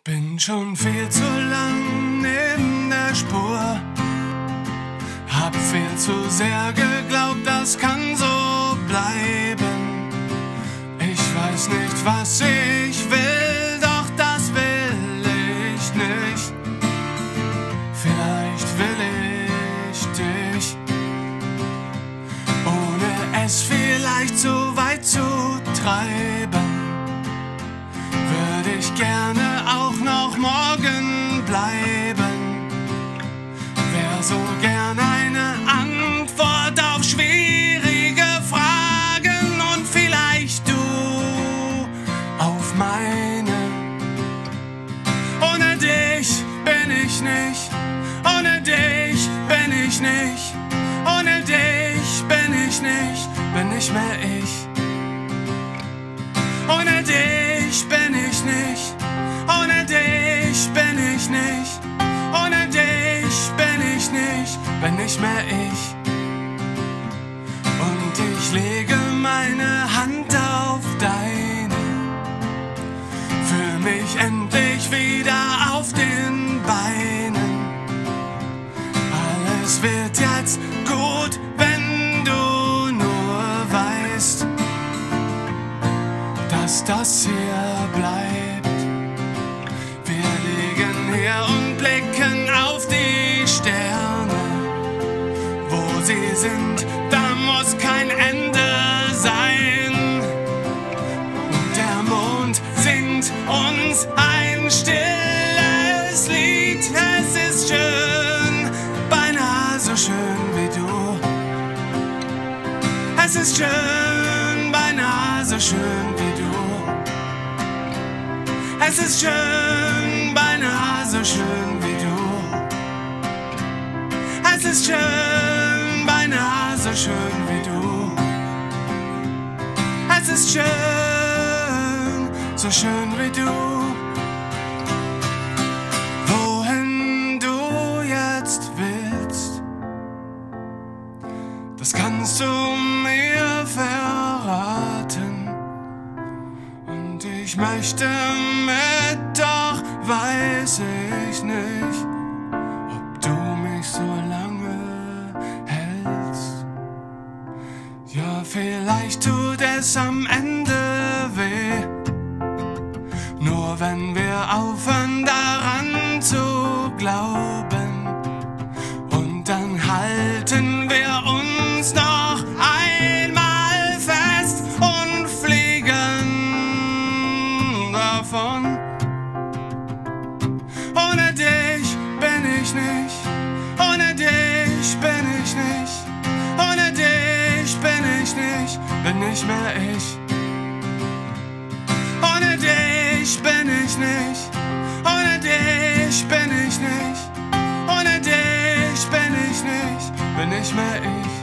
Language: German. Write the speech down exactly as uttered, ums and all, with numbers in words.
Bin schon viel zu lang neben der Spur, hab viel zu sehr geglaubt, das kann so bleiben. Ich weiß nicht, was ich will, doch das will ich nicht. Vielleicht will ich dich, ohne es vielleicht so weit zu treiben. Würde ich gerne auch noch morgen bleiben. Wär so gern eine Antwort auf schwierige Fragen und vielleicht du auf meine. Ohne dich bin ich nicht, ohne dich bin ich nicht, ohne dich bin ich nicht, bin nicht mehr ich. Ohne dich bin ich nicht, ohne dich bin ich nicht, ohne dich bin ich nicht, bin nicht mehr ich. Und ich lege meine Hand auf deine, fühl mich endlich wieder auf den Beinen. Alles wird jetzt gut, wenn du nur weißt, dass das hier bleibt. Wir liegen hier und blicken auf die Sterne. Wo sie sind, da muss kein Ende sein. Und der Mond singt uns ein stilles Lied. Es ist schön, beinahe so schön wie du. Es ist schön, beinahe so schön wie du. Es ist schön, beinahe so schön wie du. Es ist schön, beinahe so schön wie du. Es ist schön, so schön wie du. Wohin du jetzt willst, das kannst du mir verraten. Und ich möchte mit, doch weiß ich nicht, ob du mich so lange hältst. Ja, vielleicht tut es am Ende weh, nur wenn wir aufhören daran zu glauben. Und dann halten wir uns noch einmal fest und fliegen davon. Ohne dich bin ich nicht, ohne dich bin ich nicht, ohne dich bin ich nicht, bin nicht mehr ich. Ohne dich bin ich nicht, ohne dich bin ich nicht, ohne dich bin ich nicht, bin nicht mehr ich.